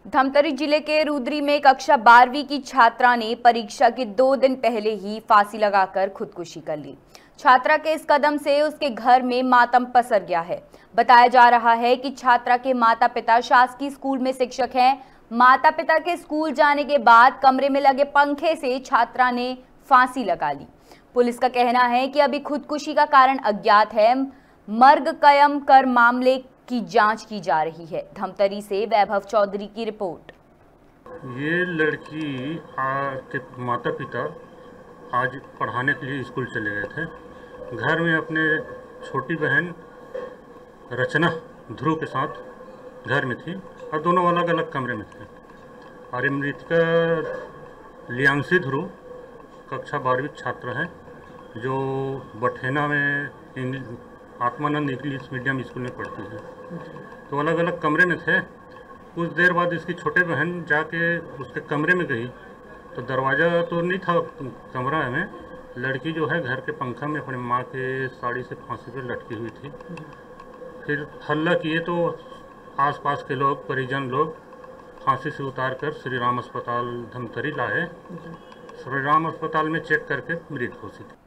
धमतरी जिले के रुद्री में कक्षा 12वीं की छात्रा ने परीक्षा के 2 दिन पहले ही फांसी लगाकर खुदकुशी कर ली। छात्रा के इस कदम से उसके घर में मातम पसर गया है। बताया जा रहा है कि छात्रा के माता पिता शासकीय स्कूल में शिक्षक हैं। माता पिता के स्कूल जाने के बाद कमरे में लगे पंखे से छात्रा ने फांसी लगा ली। पुलिस का कहना है कि अभी खुदकुशी का कारण अज्ञात है। मर्ग कायम कर मामले की जांच की जा रही है। धमतरी से वैभव चौधरी की रिपोर्ट। ये लड़की के माता पिता आज पढ़ाने के लिए स्कूल चले गए थे। घर में अपने छोटी बहन रचना ध्रुव के साथ घर में थी और दोनों अलग अलग कमरे में थे। और मृतका लियांशी ध्रुव कक्षा 12वीं छात्र है जो बठेना में आत्मानंद इंग्लिश मीडियम स्कूल में पढ़ती है। तो अलग अलग कमरे में थे। कुछ देर बाद इसकी छोटे बहन जाके उसके कमरे में गई तो दरवाज़ा तो नहीं था कमरा में। लड़की जो है घर के पंखा में अपने माँ के साड़ी से फांसी पर लटकी हुई थी। फिर हल्ला किए तो आसपास के लोग, परिजन लोग फांसी से उतार कर श्री राम अस्पताल धमतरी लाए। श्री राम अस्पताल में चेक करके मृत घोषित।